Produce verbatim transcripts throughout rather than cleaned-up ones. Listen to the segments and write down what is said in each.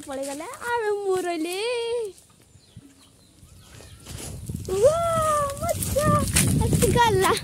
पड़े गला आवे मुरले मजा अच्छी गला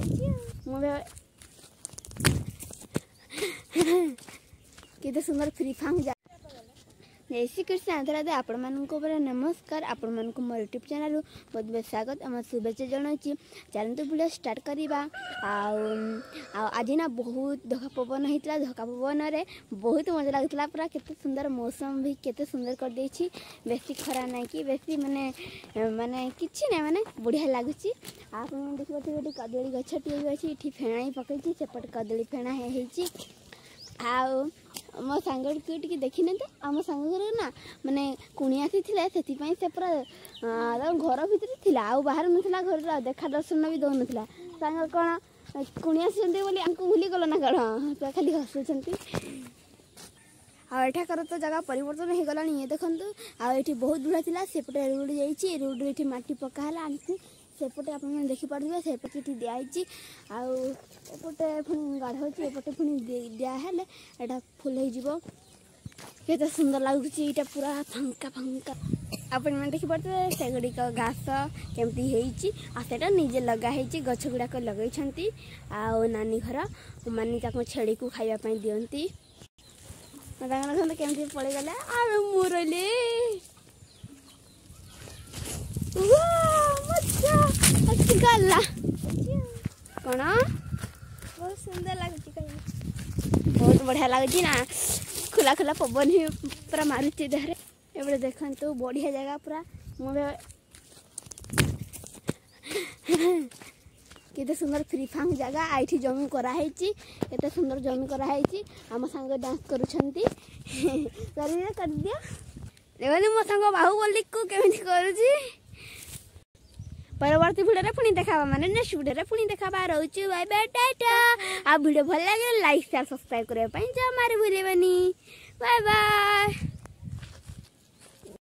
केते सुंदर फ्री फांग जा जय श्री कृष्ण आदरादे आपण मानक नमस्कार आपण मानक मोर यूट्यूब चैनल बहुत बहुत स्वागत आम शुभेच्छा जनावि चलते वीडियो स्टार्ट करवा आज ना बहुत धक्का पवन होता धक्का पवन रे बहुत मजा लगता पूरा केते सुंदर मौसम भी केते सुंदर कर देछि बेसी खरा ना कि बेसी माने माने किछि ना माने बढ़िया लगुच आप देखिए कदली गछटी अच्छी फेणा पकई सेपट कदली फेणा है आउ मो सांग टी देखी ना आम सांग घर ना माने कुणी आसी से पूरा घर भितर थी बाहर नाला घर देखा दर्शन भी दौन सांग कौन कुणी आसी भूली गल ना कौन तो खाली हसुँच आठाकर तो जगह परिवर्तन हो गला ये देखु आठ बहुत बुढ़ा था सेपटे रोड जाइए रोड ये माटी पकाला आनी सेपटे आप देखिपारे सेपटे दिखाई आउटे पुणी गाढ़ होपटे पुणी दिहले यहाँ फुल हो केते सुंदर लगुच ये पूरा फांका फांका आपण मैंने देखिपारे से गुड़िक घास केमती होटा निजे लगाई गछ गुड़ाक लगे आउ नानी घर मानी छेड़ी को खावाई दिखती केमती पड़े गला आवे मुरले अच्छी गला कौन बहुत सुंदर लगुच बहुत बढ़िया लगुच ना खुला खुला पवन ही पूरा मारुति देहरे एबे देखंतु बढ़िया जगह पूरा मुबे केते सुंदर फ्री फांग जगह आइठी जमी कराई केते सुंदर जमी कराई आम सांग डांस करुछंती करिए कर दिया देखो मो सांग बाहुबली को केमिति करूची परवर्ती वीडियो रे पुणी देखा माने नेक्स्ट वीडियो रे पुणी देखा रहउची बाय बाय टाटा आ वीडियो भल लागे लाइक शेयर सब्सक्राइब करे पई जा मारे भूलेबनी बाय बाय।